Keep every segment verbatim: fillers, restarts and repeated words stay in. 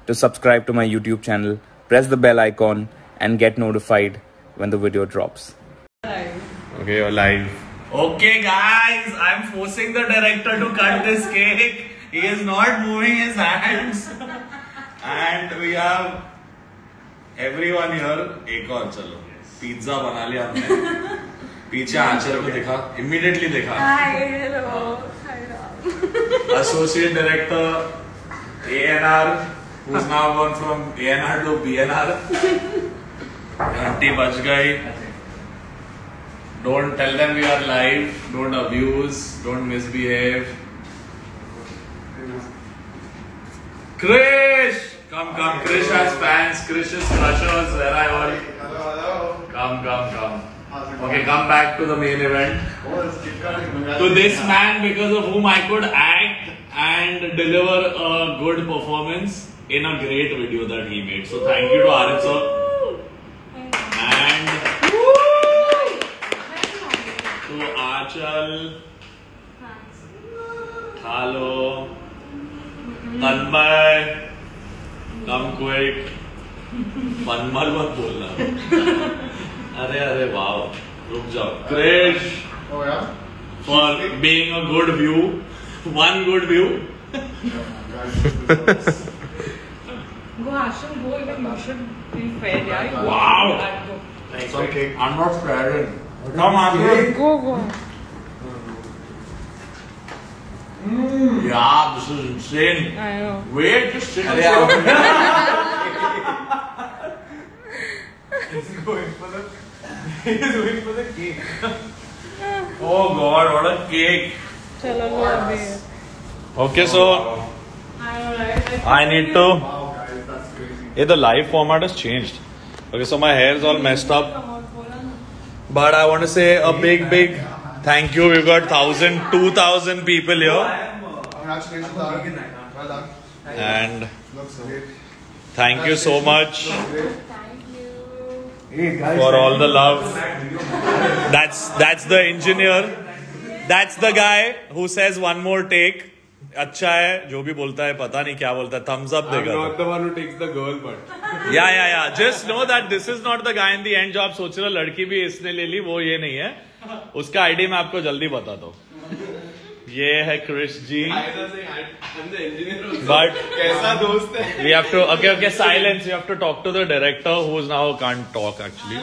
to subscribe to my YouTube channel, press the bell icon and get notified when the video drops. Okay, you're live. Okay guys, I'm forcing the director to cut this cake. He is not moving his hands. And we have everyone here. एक और चलो pizza बना लिया हमने. पीछे आंचल को देखा, immediately देखा. Hi, hello. Hi, Ram. Associate Director A N R, who's now gone from A N R to B N R. घंटी बज गई. Don't tell them we are live. Don't abuse. Don't misbehave. Krish! Come, come. Krish has fans. Krish is crushers. Where are you all? Hello, hello. Come, come, come. Okay, come back to the main event. To this man, because of whom I could act and deliver a good performance in a great video that he made. So thank you to Arif sir. And to Achal, Thalo, Tanmay, come quick. Panmal मत बोलना. अरे अरे वाव. रुक जाओ. Krish. Oh yeah. For being a good view, one good view. Go Asham, go even you should be fair, yeah. Wow. It's okay. I'm not scared. Come on. Go, go. Mm. Yeah, this is insane. I know. Wait, just sit. He's going for the. He's going for the cake. Oh God, what a cake. Chalo, go abhi. Okay, so I know, right? I need to. Wow, guys, that's crazy. Hey, the live format has changed. Okay, so my hair is all messed up. But I want to say a big, big thank you. We've got thousand, two thousand people here. Congratulations, Darwin. Well done. And Looks great. thank you so much Looks great. Thank you. for all the love. That's that's the engineer. That's the guy who says one more take. अच्छा है जो भी बोलता है पता नहीं क्या बोलता है thumbs up देगा. I'm not the one who takes the girl, but. Yeah, yeah, yeah. Just know that this is not the guy in the end जो आप सोच रहे हो लड़की भी इसने ले ली वो ये नहीं है. उसका आईडी मैं आपको जल्दी बता दूं. ये है क्रिश जी. But कैसा दोस्त है? we have to okay okay silence. You have to talk to the director who is now can't talk actually.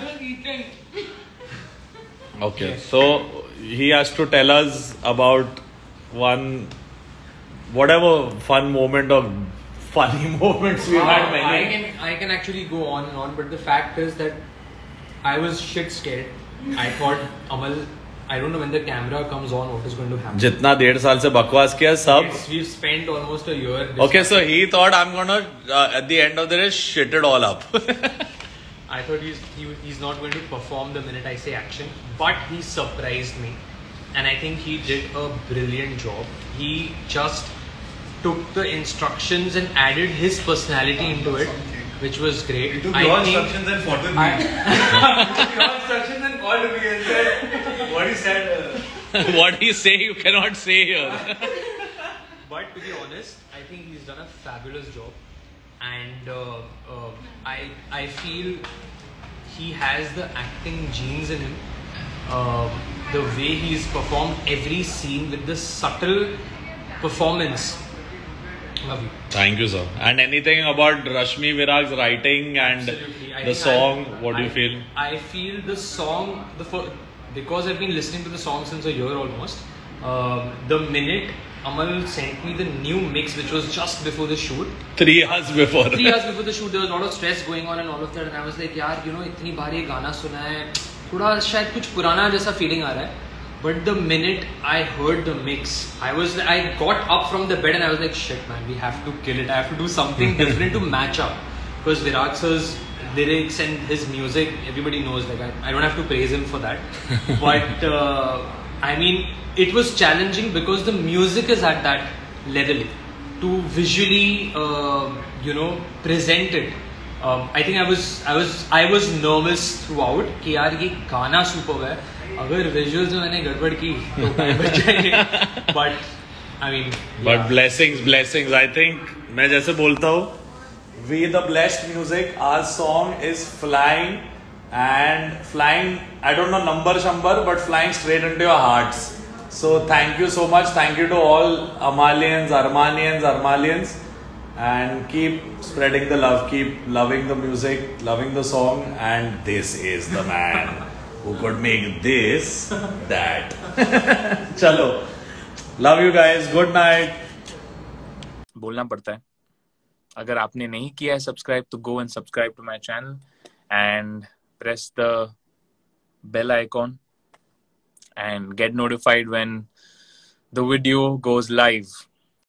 Okay, so he has to tell us about one whatever fun moment of funny moments we've had many. I can I can actually go on and on, but the fact is that I was shit scared. I thought Amal, I don't know when the camera comes on what is going to happen. जितना डेढ़ साल से बकवास किया सब. Yes, we've spent almost a year. Okay, so he thought I'm gonna uh, at the end of the day shit it all up. I thought he's he, he's not going to perform the minute I say action, but he surprised me, and I think he did a brilliant job. He just took the instructions and added his personality into it, which was great. He took I your think instructions and followed me. I- He took your instructions and called me and said what he said. Uh, What he say you cannot say here. But to be honest, I think he's done a fabulous job, and uh, uh, I I feel he has the acting genes in him. Uh, the way he's performed every scene with the subtle performance. Love you. Thank you, sir. And anything about Rashmi Virag's writing and Absolutely. I the think song? I- What do you I- feel? I feel the song, the fir- because I've been listening to the song since a year almost. Um, the minute Amal sent me the new mix, which was just before the shoot, Three hours before. three hours before the shoot, there was a lot of stress going on and all of that, and I was like, यार, you know, इतनी बार ये गाना सुना है, थोड़ा शायद कुछ पुराना जैसा feeling आ रहा है. But the minute I heard the mix, I was I got up from the bed and I was like, shit man, we have to kill it. I have to do something different to match up. Because Virag sir's lyrics and his music, everybody knows. Like I, I don't have to praise him for that. But uh, I mean, it was challenging because the music is at that level to visually, uh, you know, present it. Um, I think I was I was I was nervous throughout कि यार ये गाना superb है. अगर visuals में मैंने गड़बड़ की तो टाइम बच जाएंगे. But I mean. But yeah. blessings, blessings. I think मैं जैसे बोलता हूँ, We the Blessed Music. Our song is flying and flying. I don't know number shumber, but flying straight into your hearts. So thank you so much. Thank you to all Amalians, Armanians, Armalians, and keep spreading the love. Keep loving the music, loving the song, and this is the man who could make this that. Chalo. Love you guys. Good night. बोलना पड़ता है. अगर आपने नहीं किया है subscribe तो go and subscribe to my channel and press the bell icon and get notified when the video goes live.